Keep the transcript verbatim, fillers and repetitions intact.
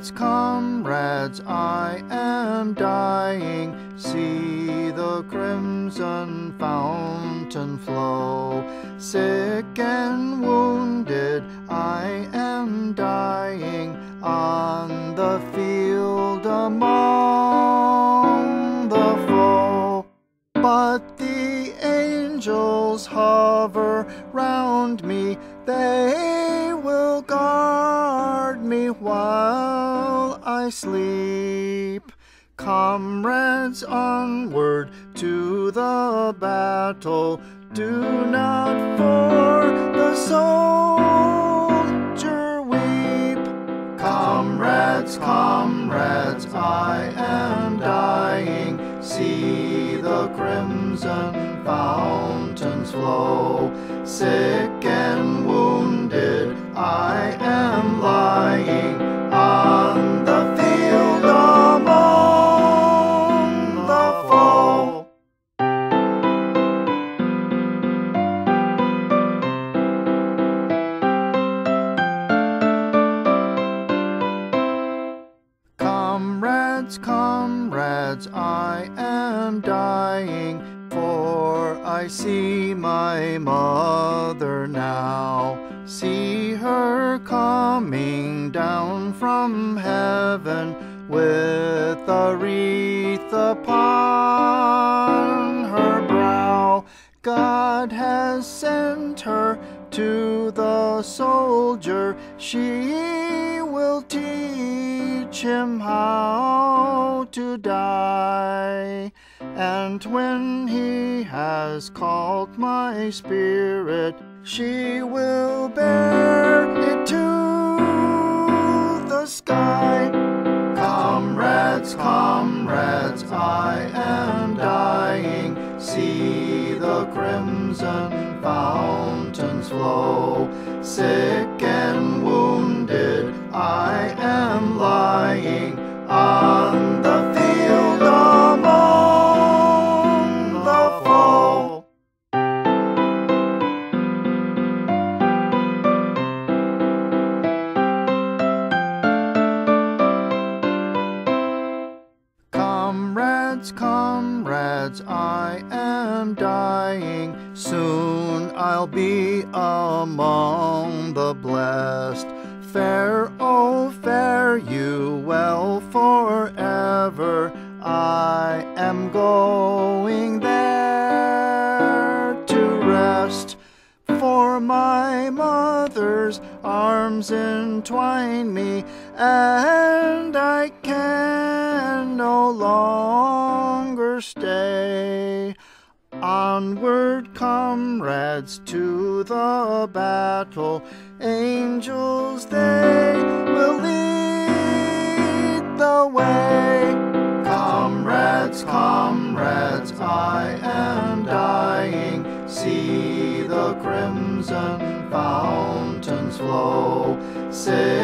Comrades, comrades, I am dying. See the crimson fountain flow. Sick and wounded, I am dying on the field among the foe. But the angels hover round me, they will guard me while I sleep. Comrades, onward to the battle, do not for the soldier weep. Comrades, comrades, I am dying. See the crimson fountains flow. Sick and wounded, I am lying on the field among the foe. Comrades, comrades, I am dying, for I see my mother now. See her coming down from heaven with a wreath upon her brow. God has sent her to the soldier. She will teach him how to die. And when he has called my spirit, she will bear it to the sky. Comrades, comrades, I am dying. See the crimson fountains flow. Sick and wounded, I am lying on the field among the foe. Comrades, comrades, I am dying. Soon I'll be among the blessed. Fare, oh, fare you well forever. I am going there to rest. For my mother's arms entwine me, and I can no longer stay. Onward, comrades, to the battle. Angels, they will lead the way. Comrades, comrades, I am dying. See the crimson fountains flow. Say